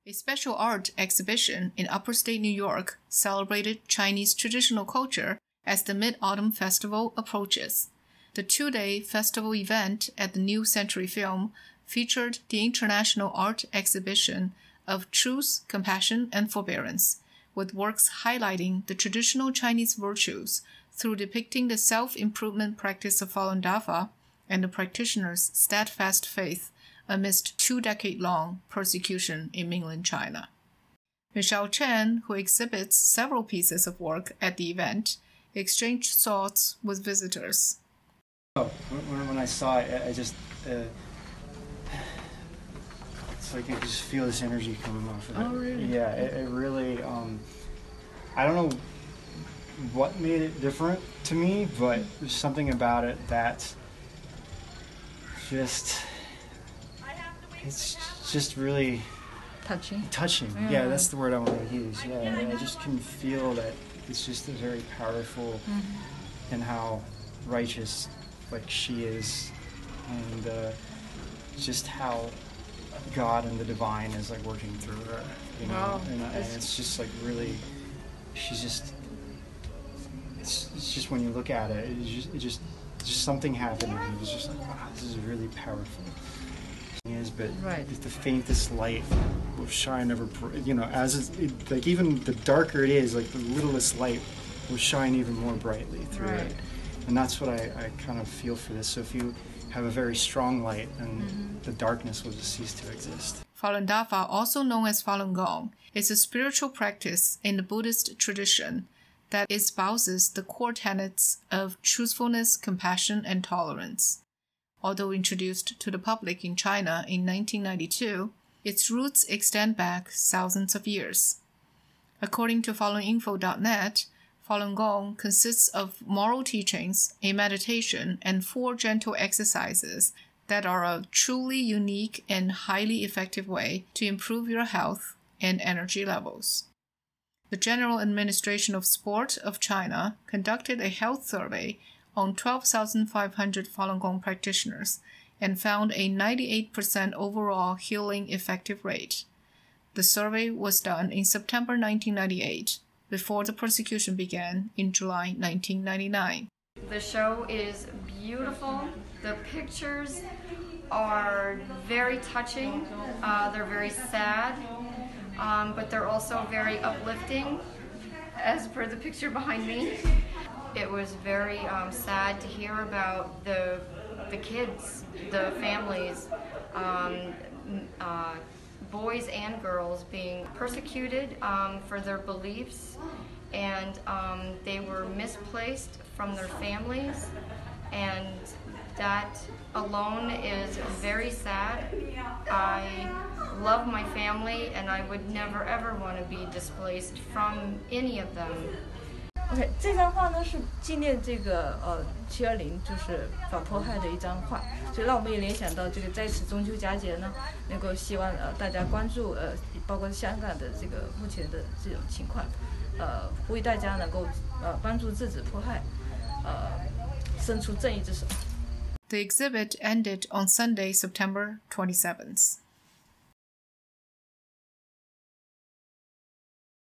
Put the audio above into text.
A special art exhibition in upstate New York celebrated Chinese traditional culture as the Mid-Autumn Festival approaches. The two-day festival event at the New Century Film featured the international art exhibition of Truth, Compassion, and Forbearance, with works highlighting the traditional Chinese virtues through depicting the self-improvement practice of Falun Dafa and the practitioner's steadfast faith amidst two-decade-long persecution in mainland China. Michelle Chen, who exhibits several pieces of work at the event, exchanged thoughts with visitors. When I saw it, I just it's like I just feel this energy coming off of it. Oh, really? Yeah, it really. I don't know what made it different to me, but there's something about it that it's just really touching. Yeah, that's the word I want to use. Yeah, and I just can feel that it's just a very powerful and how righteous like she is, and just how God and the divine is like working through her, you know. Wow. And it's just like really, she's just. It's just when you look at it, just something happened. It's just like, wow, this is really powerful. But the faintest light will shine ever, you know, like even the darker it is, like the littlest light will shine even more brightly through it. And that's what I kind of feel for this. So if you have a very strong light, then the darkness will just cease to exist. Falun Dafa, also known as Falun Gong, is a spiritual practice in the Buddhist tradition that espouses the core tenets of truthfulness, compassion, and tolerance. Although introduced to the public in China in 1992, its roots extend back thousands of years. According to FalunInfo.net, Falun Gong consists of moral teachings, a meditation, and 4 gentle exercises that are a truly unique and highly effective way to improve your health and energy levels. The General Administration of Sport of China conducted a health survey on 12,500 Falun Gong practitioners and found a 98% overall healing effective rate. The survey was done in September 1998, before the persecution began in July 1999. The show is beautiful. The pictures are very touching. They're very sad, but they're also very uplifting, as per the picture behind me. It was very sad to hear about the kids, the families, boys and girls being persecuted for their beliefs, and they were misplaced from their families, and that alone is very sad. I love my family, and I would never ever want to be displaced from any of them. OK， 这张画呢是纪念这个720，就是反迫害的一张画，所以让我们也联想到这个在此中秋佳节呢，能够希望大家关注包括香港的这个目前的这种情况，呼吁大家能够帮助制止迫害，伸出正义之手。 The exhibit ended on Sunday, September 27th.